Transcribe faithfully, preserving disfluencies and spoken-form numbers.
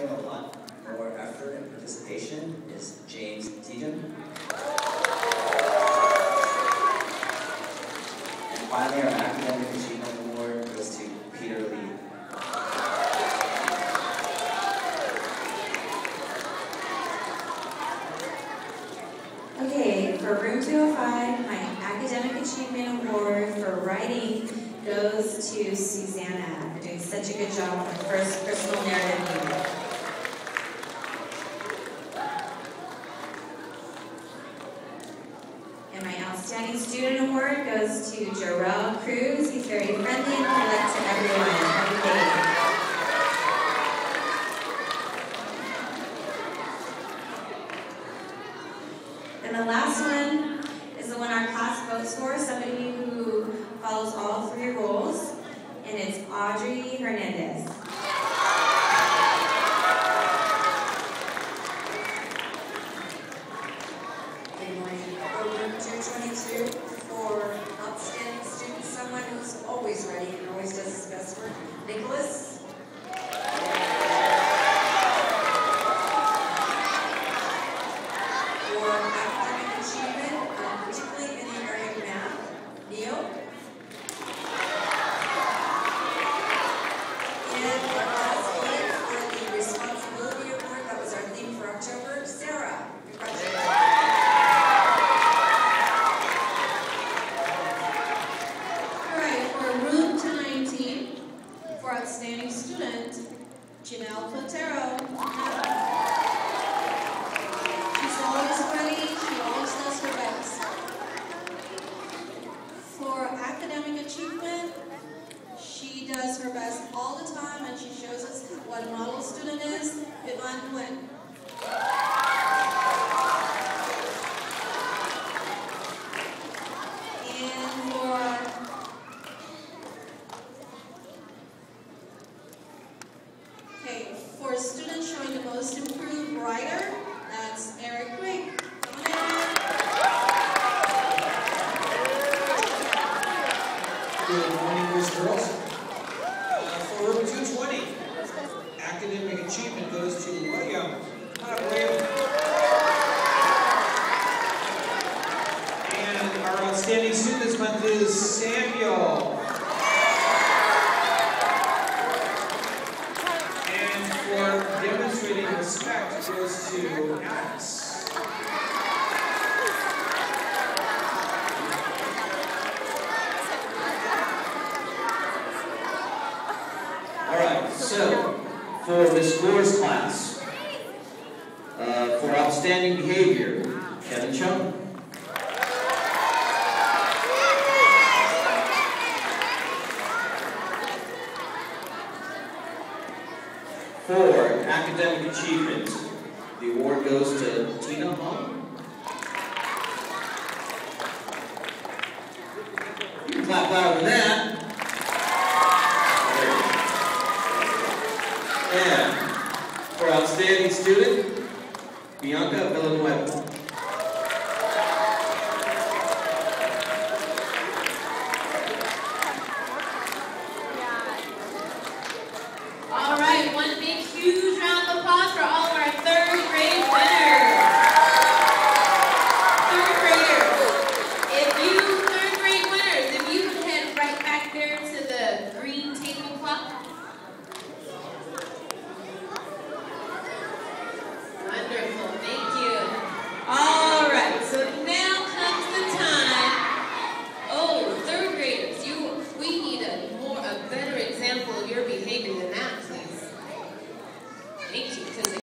showing a lot more effort and participation is James Deedham. And finally, our Academic Achievement Award goes to Peter Lee. Okay, for room two oh five, my Academic Achievement Award for writing goes to Susanna for doing such a good job on the first personal narrative unit. And my Outstanding Student Award goes to Jarrell Cruz. He's very friendly and polite to everyone. Every day. And the last one is the one our class votes for, somebody who follows all three rules, and it's Audrey Hernandez. Good morning. For room two twenty-two, for outstanding student, someone who's always ready and always does his best work, Nicholas. Outstanding student, Janelle Platero. She's always ready, she always does her best. For academic achievement, she does her best all the time and she shows us what a model student is, Yvonne Nguyen. And for Okay, for a student showing the most improved writer, that's Eric Grigg. Good morning, boys and girls. Uh, for room two twenty, academic achievement goes to William. Come on up, William. And our outstanding student this month is Samuel. Demonstrating respect goes to Alex. All right, so for Miz Gore's class, uh, for outstanding behavior, Kevin Chung. For academic achievement, the award goes to Tina Hung. You can clap louder than that. And for outstanding student, Bianca Villanueva. All right, one big, huge round of applause for all of our third grade winners. Third graders. If you, third grade winners, if you can head right back there to the green tablecloth. Wonderful, thank you. All right, so now comes the time. Oh, third graders, you, we need a more, a better example of your behavior than that.